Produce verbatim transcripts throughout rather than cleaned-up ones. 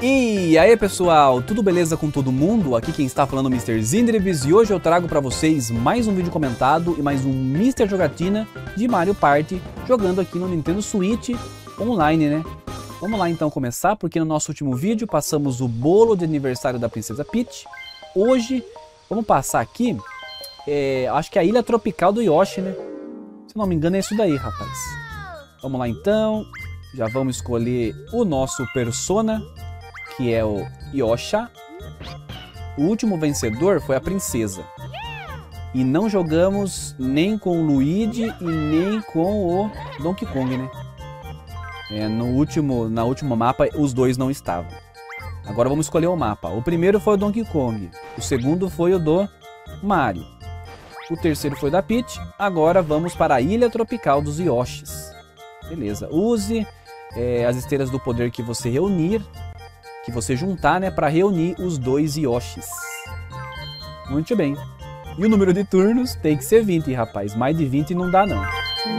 E aí pessoal, tudo beleza com todo mundo? Aqui quem está falando é o mister Zindrevis e hoje eu trago para vocês mais um vídeo comentado e mais um mister Jogatina de Mario Party jogando aqui no Nintendo Switch online, né? Vamos lá então começar, porque no nosso último vídeo passamos o bolo de aniversário da Princesa Peach. Hoje vamos passar aqui, é, acho que é a Ilha Tropical do Yoshi, né? Se não me engano é isso daí, rapaz. Vamos lá então, já vamos escolher o nosso Persona, que é o Yosha. O último vencedor foi a princesa. E não jogamos nem com o Luigi e nem com o Donkey Kong, né? É, no último, na última mapa os dois não estavam. Agora vamos escolher o mapa. O primeiro foi o Donkey Kong. O segundo foi o do Mario. O terceiro foi da Peach. Agora vamos para a Ilha Tropical dos Yoshis. Beleza. Use é, as esteiras do poder que você reunir. Que você juntar, né, para reunir os dois Yoshis. Muito bem. E o número de turnos tem que ser vinte, rapaz. Mais de vinte não dá, não.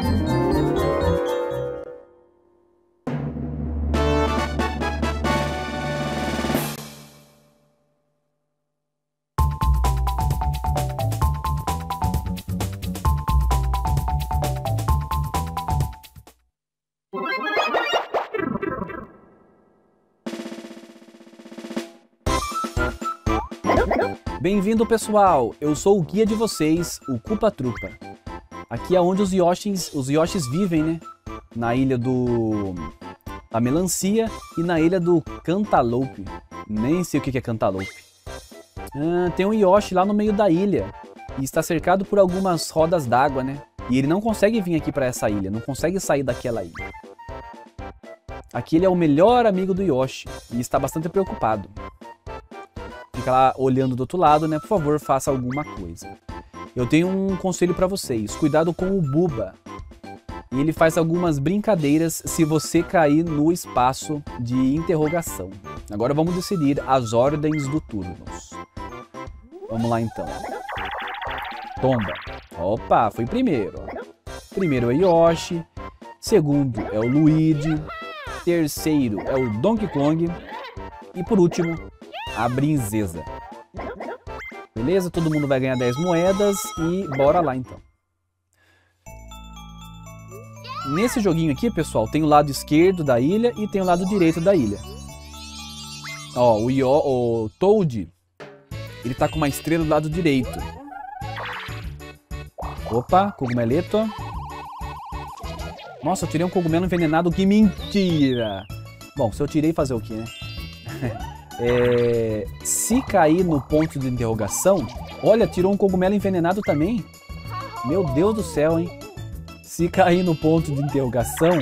Bem-vindo pessoal, eu sou o guia de vocês, o Koopa Troopa. Aqui é onde os Yoshis, os Yoshis vivem, né? Na ilha do... da Melancia e na ilha do Cantaloupe. Nem sei o que é Cantaloupe. Ah, tem um Yoshi lá no meio da ilha e está cercado por algumas rodas d'água, né? E ele não consegue vir aqui para essa ilha, não consegue sair daquela ilha. Aqui ele é o melhor amigo do Yoshi e está bastante preocupado. Fica lá olhando do outro lado, né? Por favor, faça alguma coisa. Eu tenho um conselho para vocês. Cuidado com o Buba. E ele faz algumas brincadeiras se você cair no espaço de interrogação. Agora vamos decidir as ordens do turnos. Vamos lá então. Tomba. Opa, foi primeiro. Primeiro é Yoshi. Segundo é o Luigi. Terceiro é o Donkey Kong. E por último, a princesa. Beleza? Todo mundo vai ganhar dez moedas e bora lá então. Nesse joguinho aqui, pessoal, tem o lado esquerdo da ilha e tem o lado direito da ilha. Ó, o, Yo, o Toad, ele tá com uma estrela do lado direito. Opa, cogumeleto. Nossa, eu tirei um cogumelo envenenado, que mentira! Bom, se eu tirei, fazer o quê, né? É, se cair no ponto de interrogação, olha, tirou um cogumelo envenenado também. Meu Deus do céu, hein? Se cair no ponto de interrogação,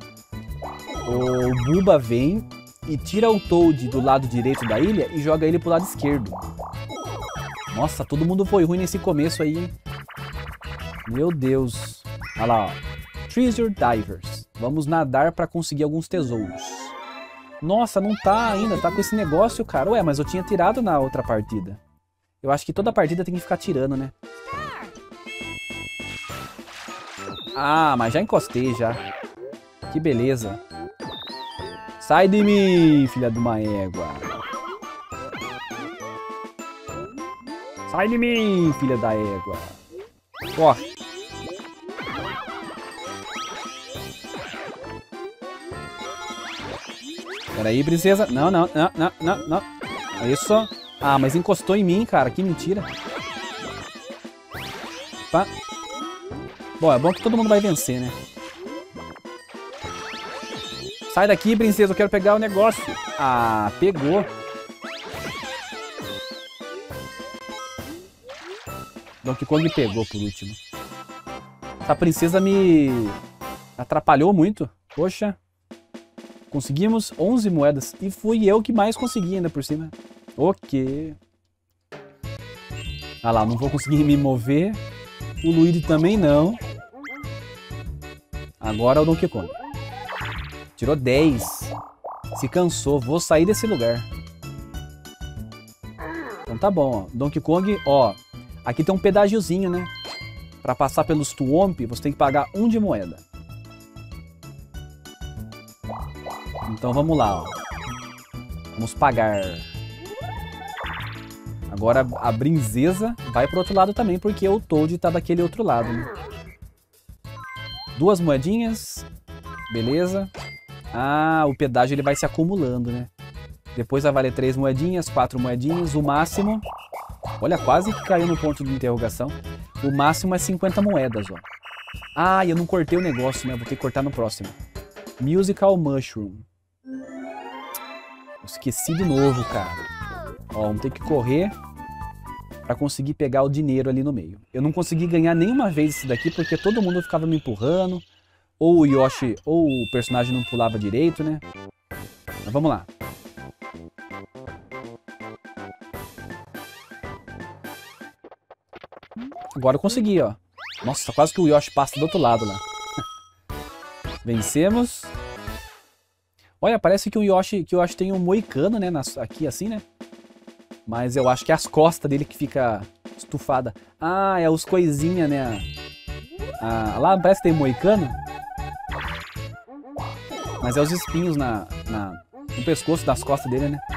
o Buba vem e tira o Toad do lado direito da ilha e joga ele pro lado esquerdo. Nossa, todo mundo foi ruim nesse começo aí, hein? Meu Deus. Olha lá, ó. Treasure Divers. Vamos nadar para conseguir alguns tesouros. Nossa, não tá ainda, tá com esse negócio, cara. Ué, mas eu tinha tirado na outra partida. Eu acho que toda partida tem que ficar tirando, né? Ah, mas já encostei, já. Que beleza. Sai de mim, filha de uma égua. Sai de mim, filha da égua. Corre. Peraí, princesa. Não, não, não, não, não, não. Isso. Ah, mas encostou em mim, cara. Que mentira. Opa. Bom, é bom que todo mundo vai vencer, né? Sai daqui, princesa. Eu quero pegar o negócio. Ah, pegou. Donkey Kong pegou por último. Essa princesa me atrapalhou muito. Poxa. Conseguimos onze moedas. E fui eu que mais consegui ainda por cima. Ok. Ah lá, não vou conseguir me mover. O Luigi também não. Agora é o Donkey Kong. Tirou dez. Se cansou. Vou sair desse lugar. Então tá bom, ó. Donkey Kong, ó. Aqui tem um pedágiozinho, né? Pra passar pelos Thwomp, você tem que pagar um de moeda. Então vamos lá, ó. Vamos pagar. Agora a Princesa vai pro outro lado também, porque o Toad tá daquele outro lado, né? Duas moedinhas. Beleza. Ah, o pedágio ele vai se acumulando, né? Depois vai valer três moedinhas, quatro moedinhas, o máximo... Olha, quase que caiu no ponto de interrogação. O máximo é cinquenta moedas, ó. Ah, eu não cortei o negócio, né? Vou ter que cortar no próximo. Musical Mushroom. Esqueci de novo, cara. Ó, vamos ter que correr pra conseguir pegar o dinheiro ali no meio. Eu não consegui ganhar nenhuma vez esse daqui porque todo mundo ficava me empurrando. Ou o Yoshi, ou o personagem não pulava direito, né? Mas vamos lá. Agora eu consegui, ó. Nossa, quase que o Yoshi passa do outro lado lá. Vencemos. Olha, parece que o Yoshi, que o Yoshi tem um moicano, né? Nas, aqui assim, né? Mas eu acho que é as costas dele que fica estufada. Ah, é os coisinha, né? Ah, lá parece que tem moicano. Mas é os espinhos na, na, no pescoço das costas dele, né?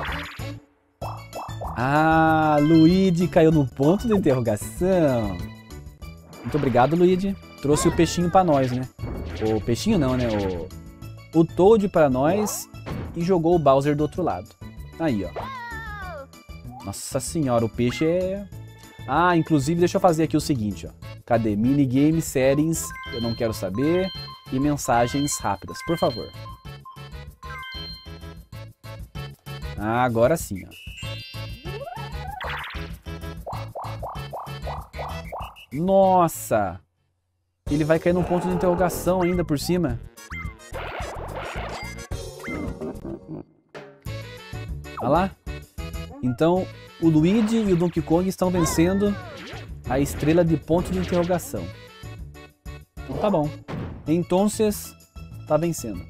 Ah, Luigi caiu no ponto de interrogação. Muito obrigado, Luigi. Trouxe o peixinho pra nós, né? O peixinho não, né? O, o Toad pra nós e jogou o Bowser do outro lado. Aí, ó. Nossa senhora, o peixe é... Ah, inclusive, deixa eu fazer aqui o seguinte, ó. Cadê? Minigame, settings, eu não quero saber. E mensagens rápidas, por favor. Ah, agora sim, ó. Nossa! Ele vai cair num ponto de interrogação ainda por cima. Olha lá. Então, o Luigi e o Donkey Kong estão vencendo a estrela de ponto de interrogação. Então tá bom. Então, tá vencendo.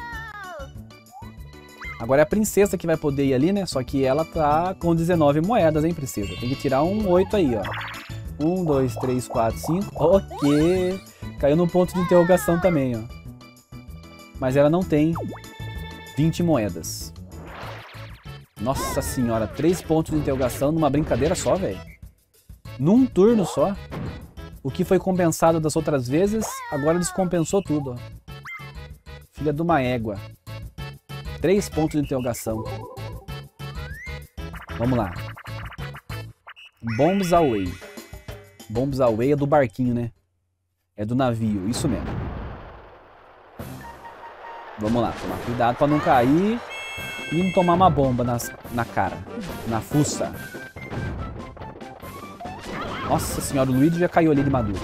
Agora é a princesa que vai poder ir ali, né? Só que ela tá com dezenove moedas, hein, princesa? Tem que tirar um oito aí, ó. um, dois, três, quatro, cinco. Ok. Caiu no ponto de interrogação também, ó. Mas ela não tem vinte moedas. Nossa senhora, três pontos de interrogação numa brincadeira só, velho. Num turno só. O que foi compensado das outras vezes, agora descompensou tudo, ó. Filha de uma égua. Três pontos de interrogação. Vamos lá. Bombs Away. Bombs Away é do barquinho, né? É do navio, isso mesmo. Vamos lá, tomar cuidado pra não cair e não tomar uma bomba nas, na cara, na fuça. Nossa senhora, o Luigi já caiu ali de madura.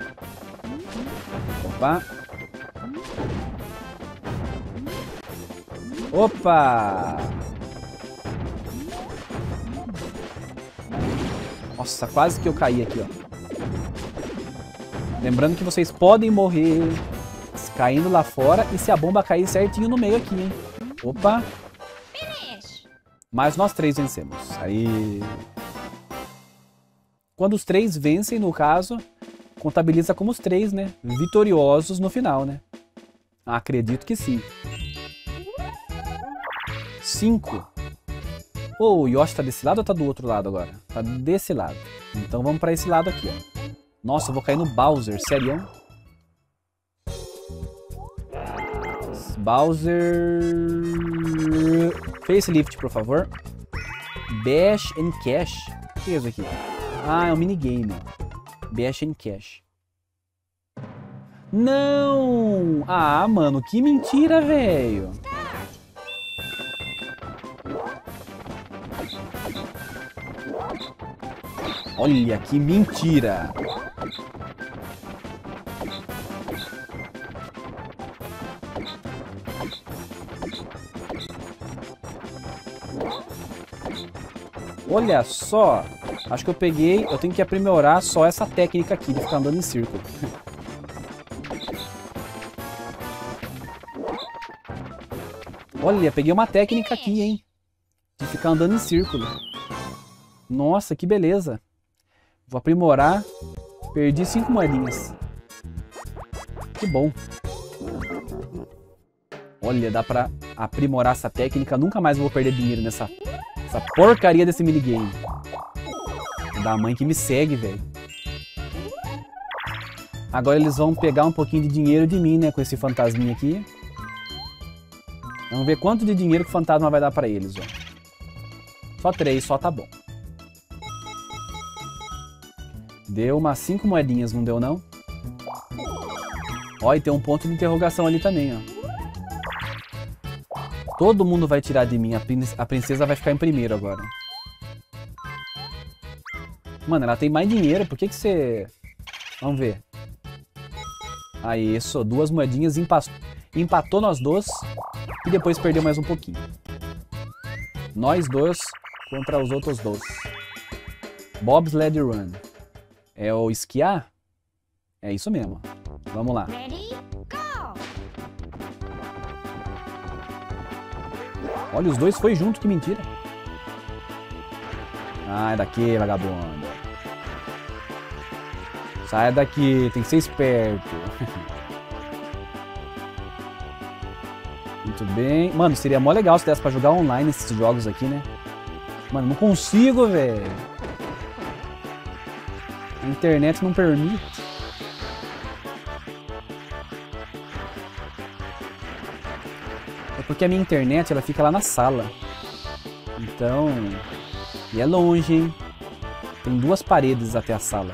Opa. Opa! Nossa, quase que eu caí aqui, ó. Lembrando que vocês podem morrer caindo lá fora e se a bomba cair certinho no meio aqui, hein? Opa! Mas nós três vencemos. Aí... Quando os três vencem, no caso, contabiliza como os três, né? Vitoriosos no final, né? Acredito que sim. Cinco. Oh, o Yoshi tá desse lado ou tá do outro lado agora? Tá desse lado. Então vamos pra esse lado aqui, ó. Nossa, eu vou cair no Bowser, sério? Bowser... Facelift, por favor. Bash and Cash. O que é isso aqui? Ah, é um minigame. Bash and Cash. Não! Ah, mano, que mentira, velho. Olha, que mentira. Olha só. Acho que eu peguei... Eu tenho que aprimorar só essa técnica aqui de ficar andando em círculo. Olha, peguei uma técnica aqui, hein? De ficar andando em círculo. Nossa, que beleza. Vou aprimorar. Perdi cinco moedinhas. Que bom. Olha, dá pra aprimorar essa técnica, nunca mais vou perder dinheiro nessa essa porcaria desse minigame. Da mãe que me segue, velho. Agora eles vão pegar um pouquinho de dinheiro de mim, né? Com esse fantasminha aqui. Vamos ver quanto de dinheiro que o fantasma vai dar pra eles, ó. Só três, só tá bom. Deu umas cinco moedinhas, não deu não? Ó, e tem um ponto de interrogação ali também, ó. Todo mundo vai tirar de mim. A, prin a princesa vai ficar em primeiro agora. Mano, ela tem mais dinheiro. Por que que você... Vamos ver. Aí, isso. Duas moedinhas. Empa empatou nós dois. E depois perdeu mais um pouquinho. Nós dois contra os outros dois. Bobsled Run. É o esquiar? É isso mesmo. Vamos lá. Olha, os dois foi junto, que mentira. Sai daqui, vagabundo. Sai daqui, tem que ser esperto. Muito bem. Mano, seria mó legal se desse pra jogar online esses jogos aqui, né? Mano, não consigo, velho. A internet não permite. É porque a minha internet, ela fica lá na sala. Então... E é longe, hein? Tem duas paredes até a sala.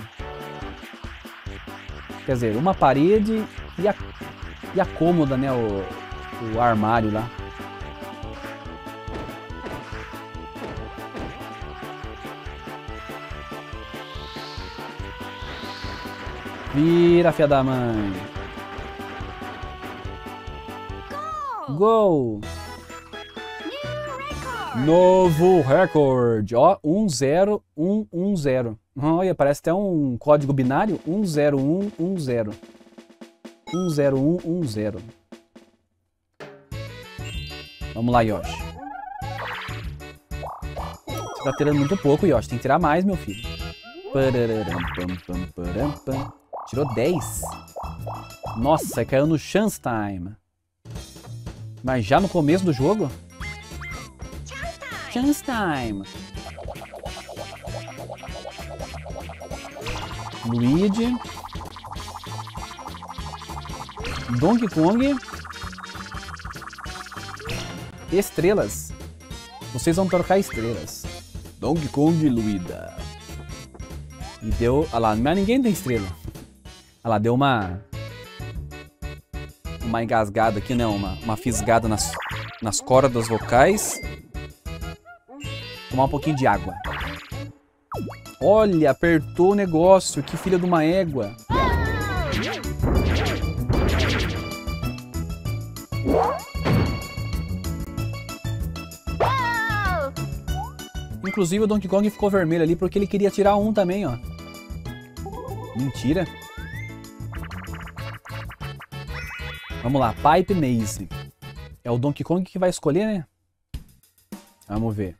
Quer dizer, uma parede e a, e a cômoda, né? O, o armário lá. Vira, filha da mãe. Gol! Novo recorde! Ó, um zero um um zero. Olha, parece até um código binário. um zero um um zero. um zero um um zero. Vamos lá, Yoshi. Você tá tirando muito pouco, Yoshi. Tem que tirar mais, meu filho. Tirou dez. Nossa, caiu no Chance Time. Mas já no começo do jogo? Chance Time. Luigi. Donkey Kong. Estrelas. Vocês vão trocar estrelas. Donkey Kong e Luida. E deu... Olha lá, mas ninguém tem estrela. Olha lá, deu uma... Uma engasgada aqui, né? Uma, uma fisgada nas, nas cordas vocais. Tomar um pouquinho de água. Olha, apertou o negócio. Que filha de uma égua. Inclusive o Donkey Kong ficou vermelho ali porque ele queria tirar um também, ó. Mentira. Vamos lá, Pipe Maze. É o Donkey Kong que vai escolher, né? Vamos ver.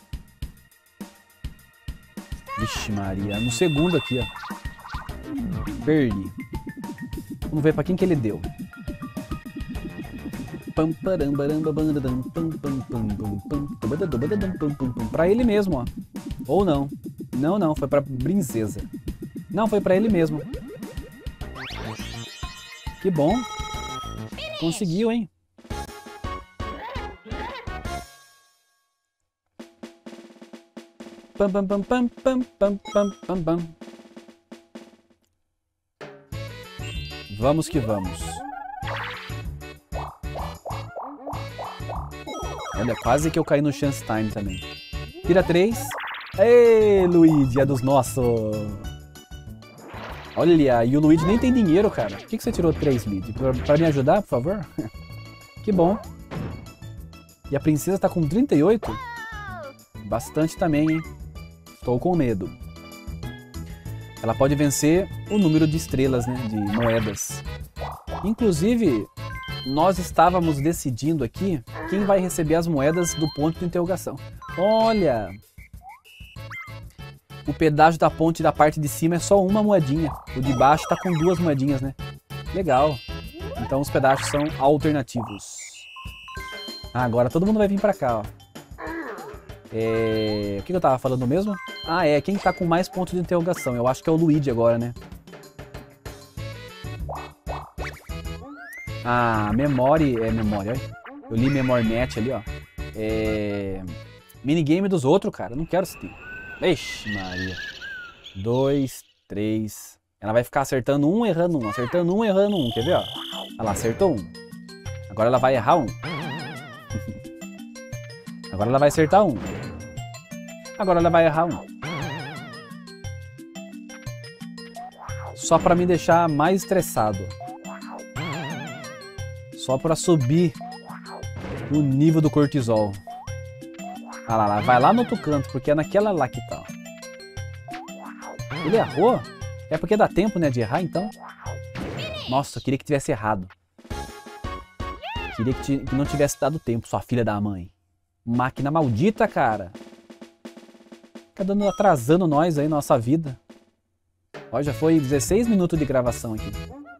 Vixe Maria, no segundo aqui, ó. Perdi. Vamos ver pra quem que ele deu. Pra ele mesmo, ó. Ou não. Não, não, foi pra princesa. Não, foi pra ele mesmo. Que bom. Conseguiu, hein? Pam, pam, pam, pam, pam, pam, pam, pam, pam. Vamos que vamos. Olha, quase que eu caí no Chance Time também. Tira três. Ei, Luigi, é dos nossos. Olha, e o Luigi nem tem dinheiro, cara. Por que, que você tirou três, Luigi? Pra, pra me ajudar, por favor? Que bom. E a princesa tá com trinta e oito? Bastante também, hein? Estou com medo. Ela pode vencer o número de estrelas, né? De moedas. Inclusive, nós estávamos decidindo aqui quem vai receber as moedas do ponto de interrogação. Olha! O pedágio da ponte da parte de cima é só uma moedinha. O de baixo tá com duas moedinhas, né? Legal. Então os pedágios são alternativos. Ah, agora todo mundo vai vir pra cá, ó. É... O que eu tava falando mesmo? Ah, é. Quem tá com mais pontos de interrogação? Eu acho que é o Luigi agora, né? Ah, Memory... É, Memory, olha. Eu li Memory Match ali, ó. É... Minigame dos outros, cara. Eu não quero esse tempo. Ixi, Maria. Dois, três... Ela vai ficar acertando um, errando um. Acertando um, errando um. Quer ver, ó? Olha lá, acertou um. Agora ela vai errar um. Agora ela vai acertar um. Agora ela vai errar um. Só pra me deixar mais estressado. Só pra subir o nível do cortisol. Ah lá, lá, vai lá no outro canto, porque é naquela lá que tá. Ele errou? É porque dá tempo, né, de errar, então? Nossa, eu queria que tivesse errado. Queria que, que não tivesse dado tempo, sua filha da mãe. Máquina maldita, cara. Tá dando, atrasando nós aí, nossa vida. Ó, já foi dezesseis minutos de gravação aqui.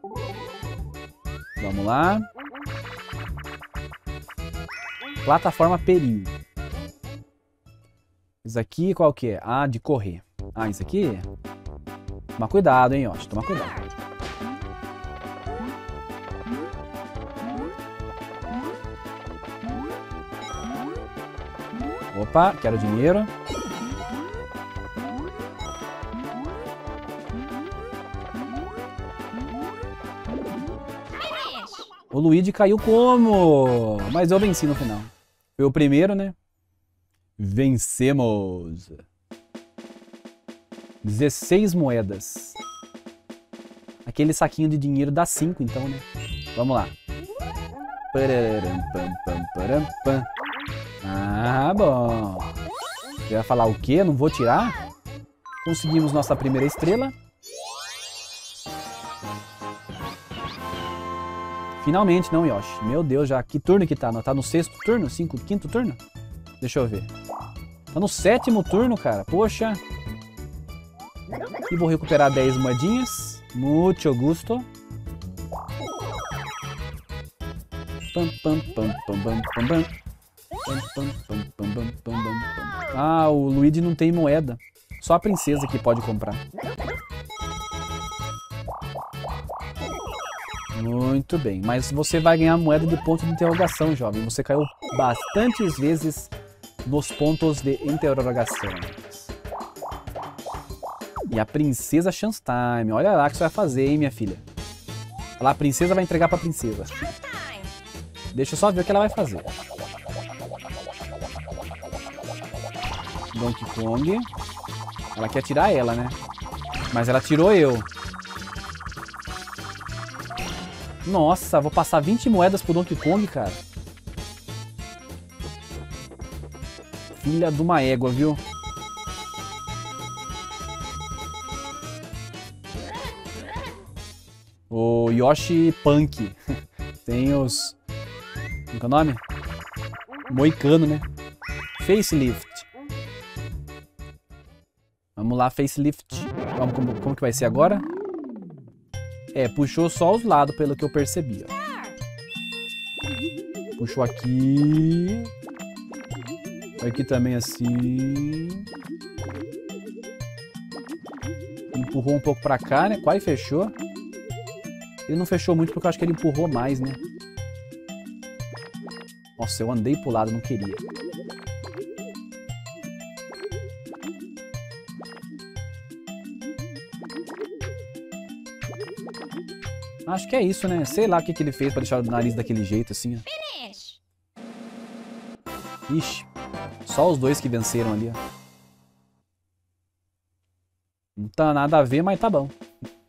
Vamos lá. Plataforma Peril. Isso aqui qual que é? Ah, de correr. Ah, isso aqui? Toma cuidado, hein, ó. Toma cuidado. Opa, quero dinheiro. O Luigi caiu como? Mas eu venci no final. Foi o primeiro, né? Vencemos. dezesseis moedas. Aquele saquinho de dinheiro dá cinco, então, né? Vamos lá. Ah, bom. Você vai falar o quê? Não vou tirar? Conseguimos nossa primeira estrela. Finalmente, não, Yoshi. Meu Deus, já. Que turno que tá? Tá no sexto turno? Cinco, quinto turno? Deixa eu ver. Tá no sétimo turno, cara. Poxa. E vou recuperar dez moedinhas. Muito gusto. Pam, pam, pam, pam, pam, pam, pam. Pam, pam, pam, pam, pam, pam, pam. Ah, o Luigi não tem moeda. Só a princesa que pode comprar. Muito bem, mas você vai ganhar moeda de ponto de interrogação, jovem. Você caiu bastantes vezes nos pontos de interrogação. E a princesa Chance Time. Olha lá o que você vai fazer, hein, minha filha. Olha lá, a princesa vai entregar pra princesa. Deixa eu só ver o que ela vai fazer. Donkey Kong. Ela quer tirar ela, né? Mas ela tirou eu. Nossa, vou passar vinte moedas pro Donkey Kong, cara. Filha de uma égua, viu? O Yoshi Punk. Tem os... Como é o nome? Moicano, né? Facelift. Vamos lá, facelift. Vamos, como, como que vai ser agora? É, puxou só os lados, pelo que eu percebi. Ó. Puxou aqui. Aqui também assim. Empurrou um pouco pra cá, né? Quase fechou. Ele não fechou muito porque eu acho que ele empurrou mais, né? Nossa, eu andei pro lado, não queria. Acho que é isso, né? Sei lá o que, que ele fez pra deixar o nariz daquele jeito, assim, ó. Ixi, só os dois que venceram ali, ó. Não tá nada a ver, mas tá bom.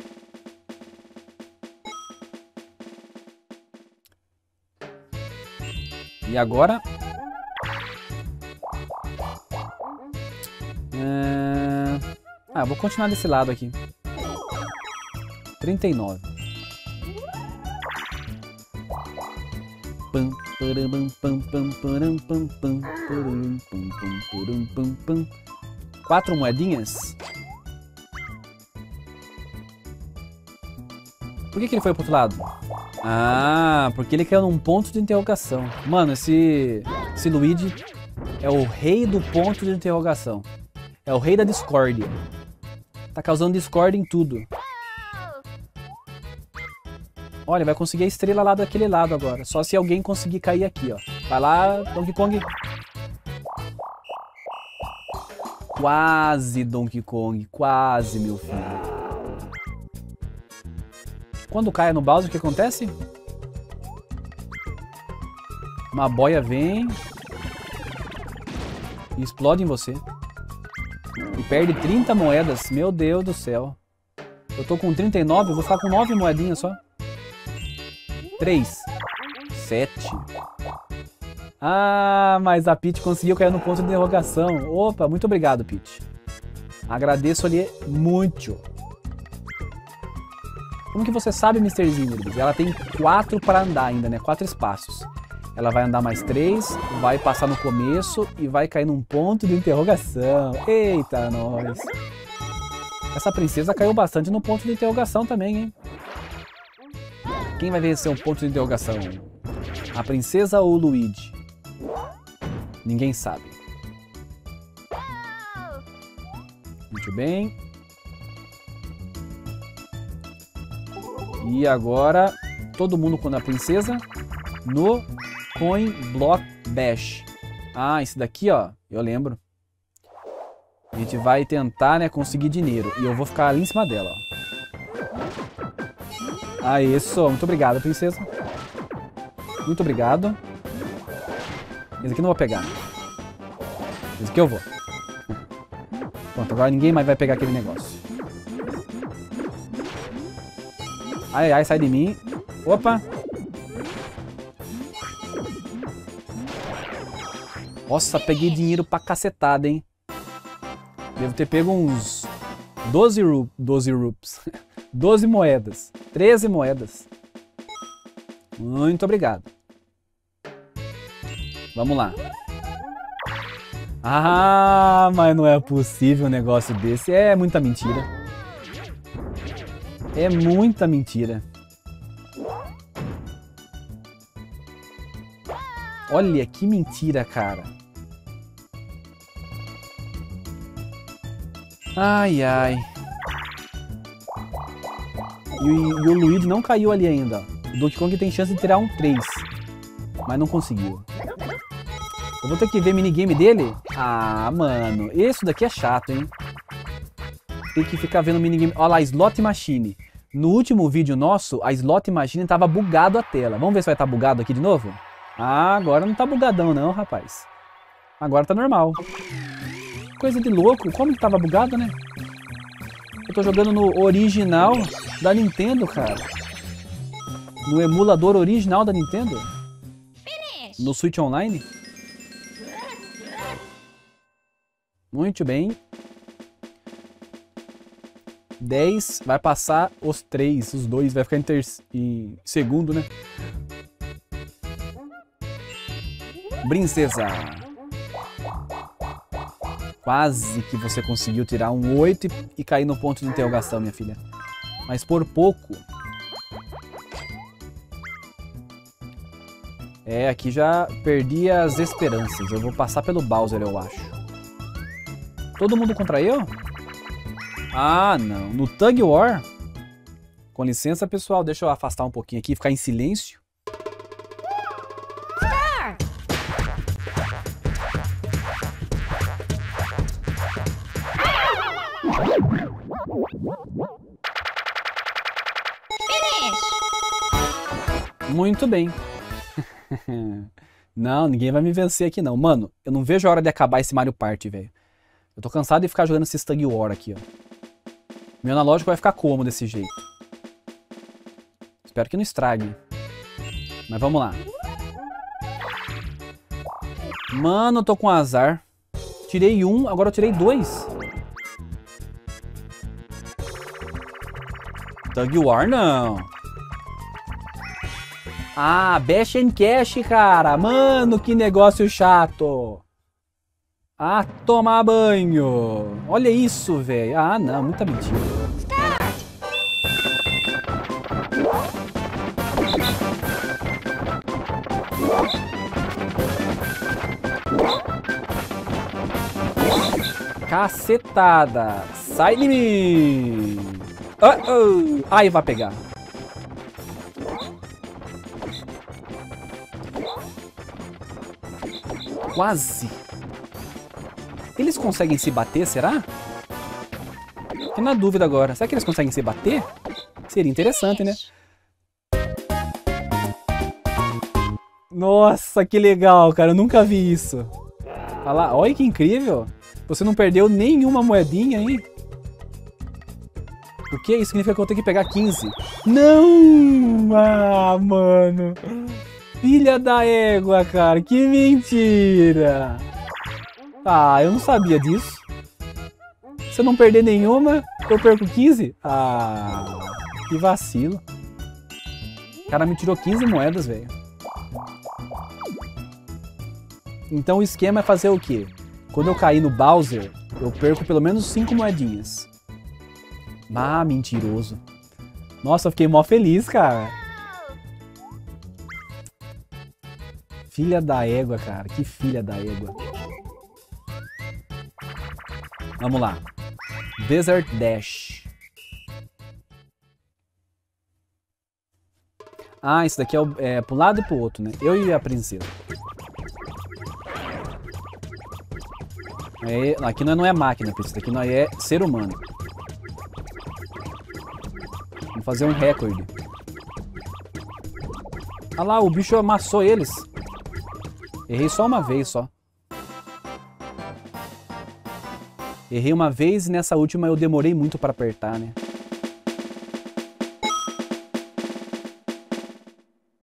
E agora... É... Ah, vou continuar desse lado aqui. trinta e nove. Quatro moedinhas. Por que que ele foi pro outro lado? Ah, porque ele caiu num ponto de interrogação. Mano, esse, esse Luigi é o rei do ponto de interrogação. É o rei da discórdia. Tá causando discórdia em tudo. Olha, vai conseguir a estrela lá daquele lado agora. Só se alguém conseguir cair aqui, ó. Vai lá, Donkey Kong. Quase, Donkey Kong. Quase, meu filho. Quando cai no Bowser, o que acontece? Uma boia vem e explode em você. E perde trinta moedas. Meu Deus do céu. Eu tô com trinta e nove, eu vou ficar com nove moedinhas só. três. sete. Ah, mas a Peach conseguiu cair no ponto de interrogação. Opa, muito obrigado, Peach. Agradeço-lhe muito. Como que você sabe, mister Zinderbis? Ela tem quatro para andar ainda, né? Quatro espaços. Ela vai andar mais três, vai passar no começo e vai cair num ponto de interrogação. Eita, nós. Essa princesa caiu bastante no ponto de interrogação também, hein? Quem vai vencer um ponto de interrogação? A princesa ou o Luigi? Ninguém sabe. Muito bem. E agora, todo mundo com a princesa no Coin Block Bash. Ah, esse daqui, ó, eu lembro. A gente vai tentar, né, conseguir dinheiro. E eu vou ficar ali em cima dela, ó. Ah, isso. Muito obrigado, princesa. Muito obrigado. Esse aqui não vou pegar. Esse aqui eu vou. Pronto, agora ninguém mais vai pegar aquele negócio. Ai, ai, sai de mim. Opa. Nossa, peguei dinheiro pra cacetada, hein. Devo ter pego uns doze rupees. doze rupees. doze moedas. treze moedas. Muito obrigado. Vamos lá. Ah, mas não é possível um negócio desse. É muita mentira. É muita mentira. Olha que mentira, cara. Ai, ai. E, e o Luigi não caiu ali ainda. O Donkey Kong tem chance de tirar um três. Mas não conseguiu. Eu vou ter que ver minigame dele? Ah, mano. Esse daqui é chato, hein? Tem que ficar vendo minigame. Olha lá, Slot Machine. No último vídeo nosso, a Slot Machine tava bugado a tela. Vamos ver se vai estar tá bugado aqui de novo? Ah, agora não tá bugadão não, rapaz. Agora tá normal. Coisa de louco. Como que tava bugado, né? Eu tô jogando no original da Nintendo, cara. No emulador original da Nintendo. No Switch Online. Muito bem. dez. Vai passar os três, os dois. Vai ficar em, ter... em segundo, né? Princesa. Quase que você conseguiu tirar um oito e, e cair no ponto de interrogação, minha filha. Mas por pouco. É, aqui já perdi as esperanças. Eu vou passar pelo Bowser, eu acho. Todo mundo contra eu? Ah, não. No Tug War? Com licença, pessoal. Deixa eu afastar um pouquinho aqui e ficar em silêncio. Muito bem. Não, ninguém vai me vencer aqui não. Mano, eu não vejo a hora de acabar esse Mario Party, velho. Eu tô cansado de ficar jogando esse Tug War aqui, ó. Meu analógico vai ficar como desse jeito? Espero que não estrague. Mas vamos lá. Mano, eu tô com azar. Tirei um, agora eu tirei dois. Tug War não. Ah, Bash and Cash, cara. Mano, que negócio chato. Ah, tomar banho. Olha isso, velho. Ah, não, muita mentira. Cacetada. Sai de mim. Oh, oh. Ai, vai pegar. Quase. Eles conseguem se bater, será? Fiquei na dúvida agora. Será que eles conseguem se bater? Seria interessante, né? Nossa, que legal, cara. Eu nunca vi isso. Olha lá. Olha que incrível. Você não perdeu nenhuma moedinha, hein? O que? Isso significa que eu vou ter que pegar quinze. Não! Ah, mano. Filha da égua, cara. Que mentira. Ah, eu não sabia disso. Se eu não perder nenhuma, eu perco quinze? Ah, que vacilo. O cara me tirou quinze moedas, velho. Então o esquema é fazer o quê? Quando eu cair no Bowser, eu perco pelo menos cinco moedinhas. Ah, mentiroso. Nossa, eu fiquei mó feliz, cara. Filha da égua, cara. Que filha da égua. Vamos lá. Desert Dash. Ah, isso daqui é, o, é pro lado e pro outro, né? Eu e a princesa. É, aqui não é máquina, princesa. Aqui não é ser humano. Vamos fazer um recorde. Olha lá, o bicho amassou eles. Errei só uma vez, só. Errei uma vez e nessa última eu demorei muito para apertar, né?